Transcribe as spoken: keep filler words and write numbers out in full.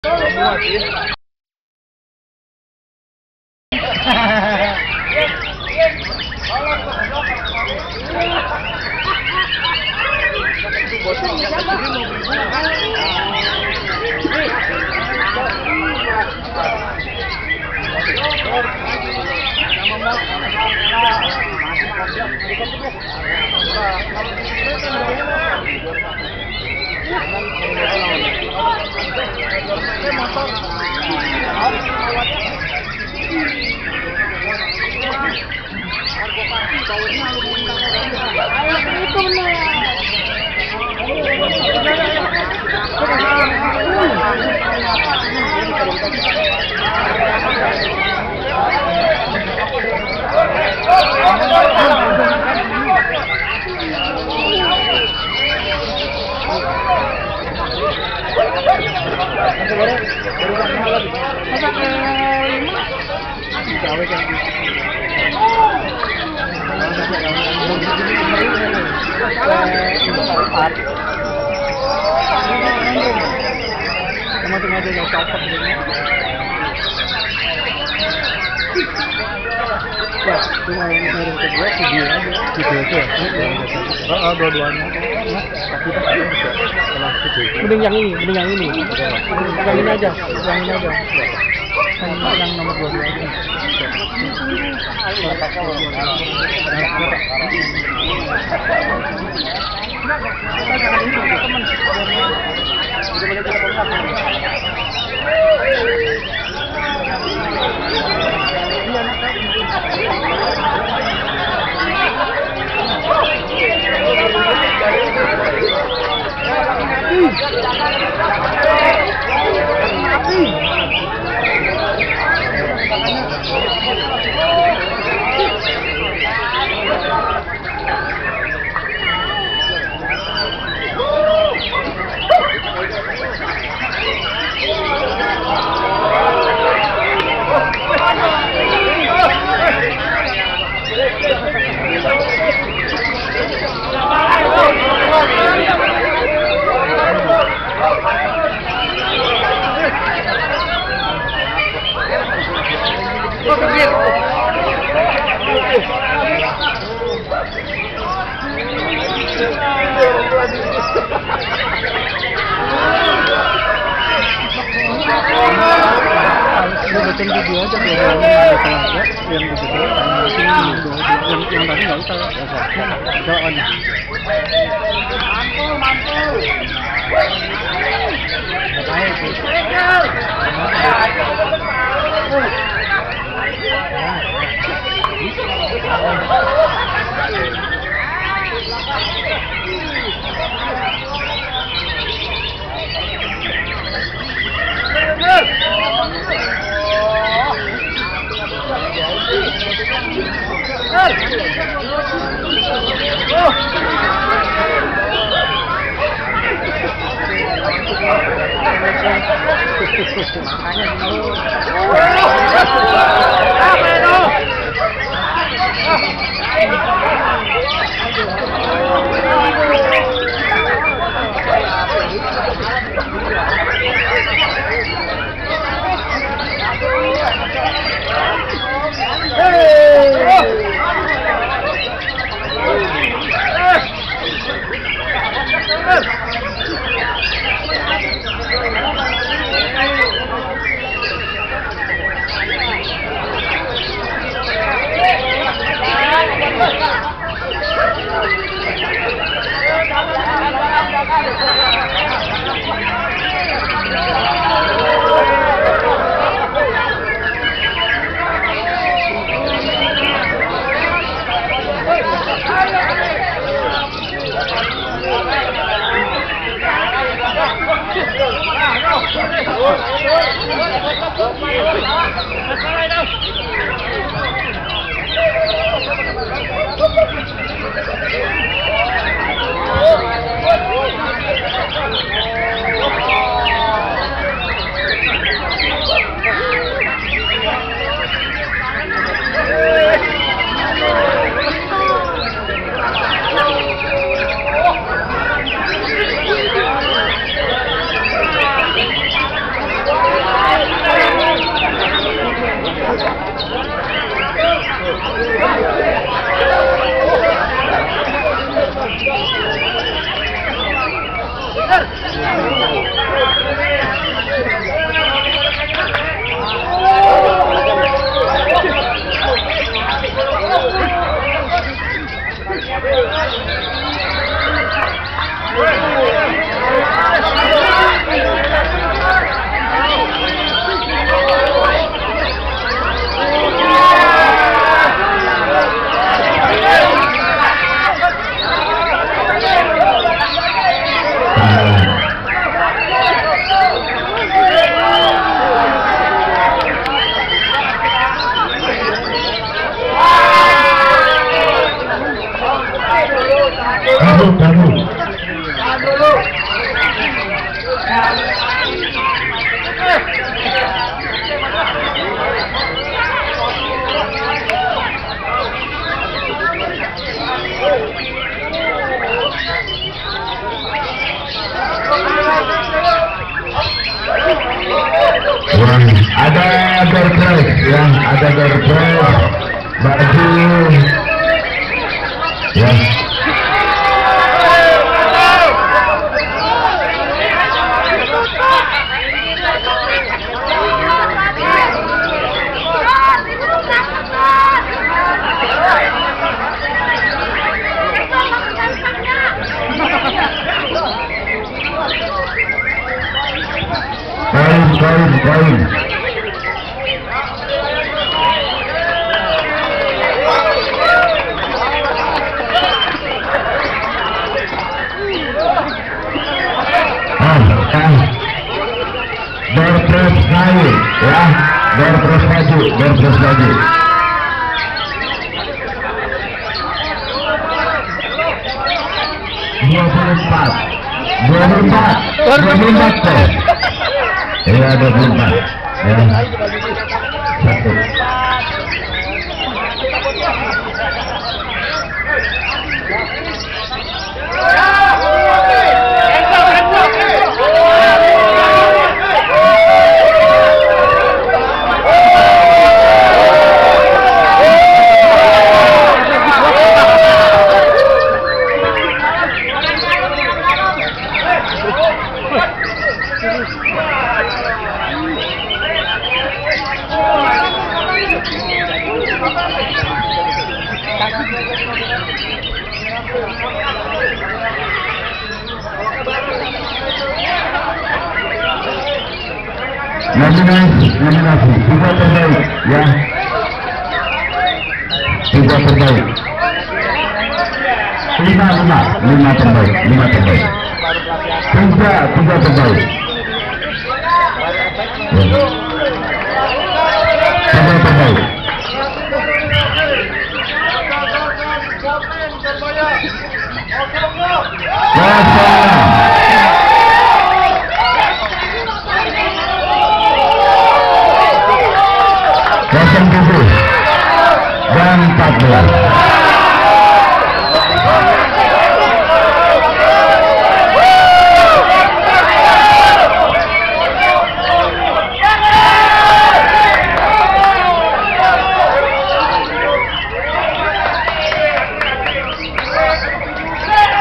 Mending yang ini, mending yang ini, yang ini aja, yang ini aja, yang, yang nomor dua dua aja. Bikin video aja biar yang yang begitu yang yang tadi nggak usah jalan mantul mantul Baru, baru. Kurang ada door press ya, ada door press baju ya. Poin, poin, poin. Ah, ah. Door press naik, ya. Door press maju, door press maju. Dua puluh empat, dua puluh empat, dua puluh empat. Ya, dua puluh empat. Ya. Satu. Nominasi, nominasi, tiga terbaik, ya. Tiga terbaik. Lima, lima, lima terbaik, lima terbaik. Tiga, tiga terbaik. Ya. Tiga terbaik. Kosong.